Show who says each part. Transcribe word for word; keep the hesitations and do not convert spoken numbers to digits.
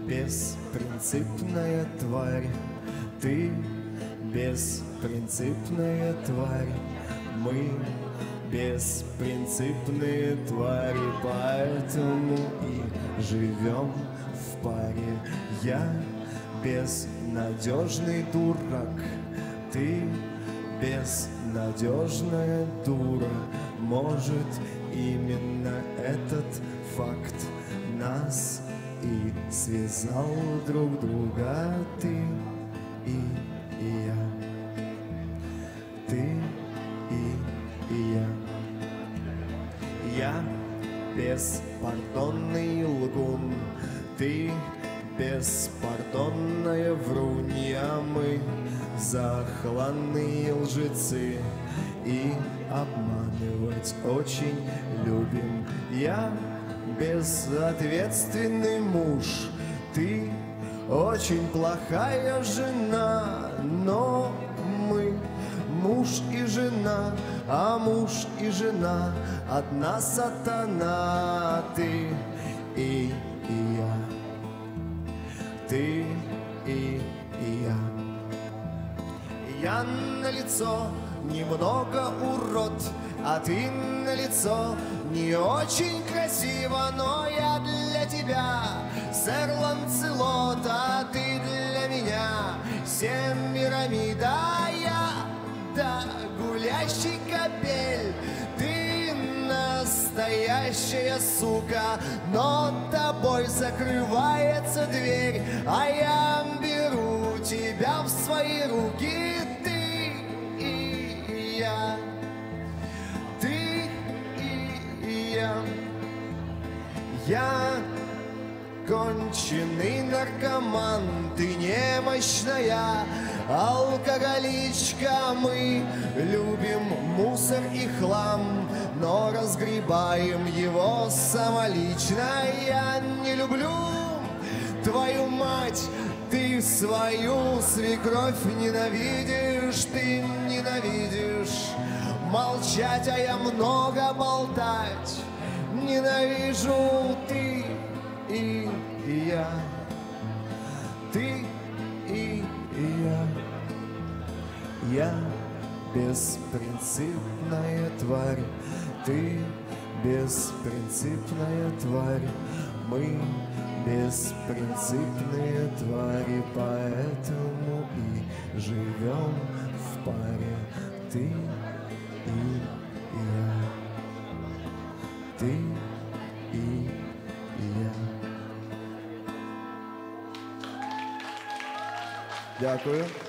Speaker 1: беспринципная тварь, ты беспринципная тварь, мы беспринципные твари, поэтому и живем в паре. Я безнадежный дурак, ты безнадежная дура. Может, именно этот факт нас и связал друг друга. Ты и, и я, ты и, и я. Я беспардонный лгун, ты беспардонная врунья. Мы захланные лжецы и обманывать очень любим. Я безответственный муж, ты очень плохая жена, но мы муж и жена, а муж и жена одна сатана. Ты и, и я, ты и, и я. Я на лицо немного урод, а ты на лицо не очень красиво, но я для тебя сэр Ланцелот, а ты для меня Семирамида. Я, да, гулящий кобель, ты настоящая сука, но тобой закрывается дверь, а я беру тебя в свои руки. Ты и я, ты и я. Я конченый наркоман, ты немощная алкоголичка. Мы любим мусор и хлам, но разгребаем его самолично. Я не люблю твою мать, ты свою свекровь ненавидишь. Ты ненавидишь молчать, а я много болтать ненавижу. Ты и, и я, ты и, и я. Я беспринципная тварь, ты беспринципная тварь, мы беспринципные твари, поэтому и живем в паре. Ты и, и я, ты и, и я. Дякую.